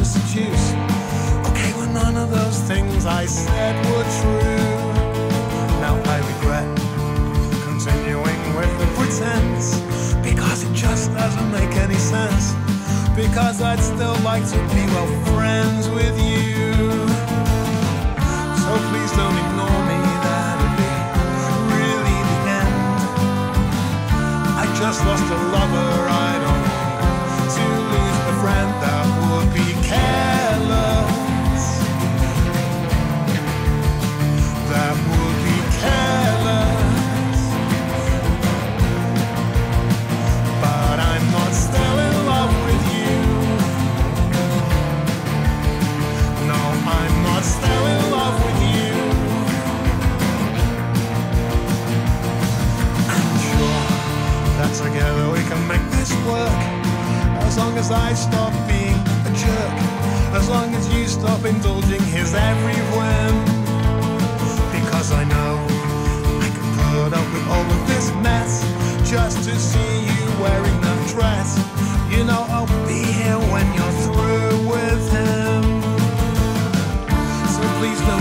seduce. Okay, well none of those things I said were true. Now I regret continuing with the pretense, because it just doesn't make any sense. Because I'd still like to be well friends with you. So please don't ignore me, that'd be really the end. I just lost a lover, I don't want to lose a friend. That would be careless. That would be careless. But I'm not still in love with you. No, I'm not still in love with you. I'm sure that together we can make this work. As long as I stop being a jerk. As long as you stop indulging his every whim. Because I know I can put up with all of this mess just to see you wearing that dress. You know I'll be here when you're through with him. So please don't